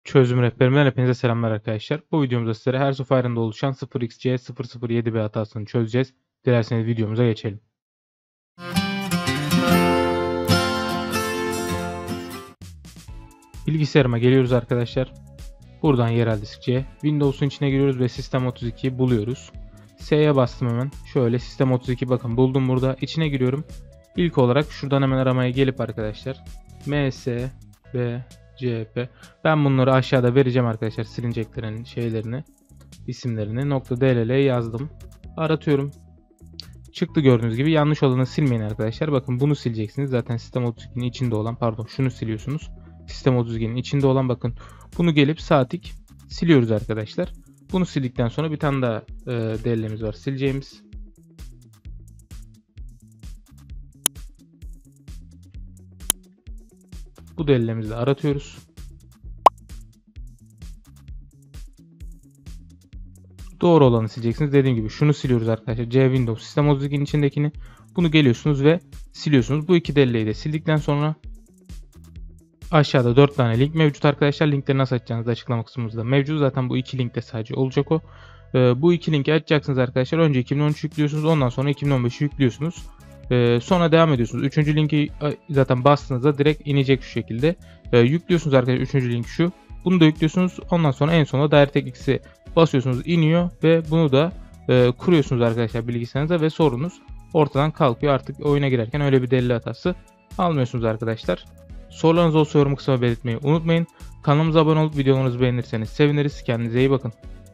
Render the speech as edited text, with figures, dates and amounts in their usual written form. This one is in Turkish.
Çözüm rehberimden hepinize selamlar arkadaşlar. Bu videomuzda sizlere Hearts of Iron'da oluşan 0xC007B hatasını çözeceğiz. Dilerseniz videomuza geçelim. Bilgisayarıma geliyoruz arkadaşlar. Buradan yerel disk C. Windows'un içine giriyoruz ve Sistem32'yi buluyoruz. S'ye bastım hemen. Şöyle Sistem32 bakın buldum burada. İçine giriyorum. İlk olarak şuradan hemen aramaya gelip arkadaşlar MS, B, CP. Ben bunları aşağıda vereceğim arkadaşlar, silineceklerin şeylerini, isimlerini. .dll yazdım. Aratıyorum. Çıktı gördüğünüz gibi. Yanlış olanı silmeyin arkadaşlar. Bakın bunu sileceksiniz. Zaten Sistem32'nin içinde olan, pardon şunu siliyorsunuz. Sistem32'nin içinde olan, bakın bunu gelip saatlik siliyoruz arkadaşlar. Bunu sildikten sonra bir tane daha DL'miz var sileceğimiz. Bu DL'mizi de aratıyoruz. Doğru olanı sileceksiniz. Dediğim gibi şunu siliyoruz arkadaşlar. C Windows Sistem32'nin içindekini. Bunu geliyorsunuz ve siliyorsunuz. Bu iki DL'yi de sildikten sonra aşağıda 4 tane link mevcut arkadaşlar. Linkleri nasıl açacağınızı açıklama kısmımızda mevcut. Zaten bu iki linkte sadece olacak o. Bu iki linki açacaksınız arkadaşlar. Önce 2013 yüklüyorsunuz. Ondan sonra 2015'i yüklüyorsunuz. Sonra devam ediyorsunuz. Üçüncü linki zaten bastığınızda direkt inecek şu şekilde. Yüklüyorsunuz arkadaşlar. Üçüncü link şu. Bunu da yüklüyorsunuz. Ondan sonra en sonunda DirectX'i basıyorsunuz. İniyor ve bunu da kuruyorsunuz arkadaşlar bilgisayarınıza ve sorunuz ortadan kalkıyor. Artık oyuna girerken öyle bir delil hatası almıyorsunuz arkadaşlar. Sorularınız olsa yorum kısmına belirtmeyi unutmayın. Kanalımıza abone olup videolarımızı beğenirseniz seviniriz. Kendinize iyi bakın.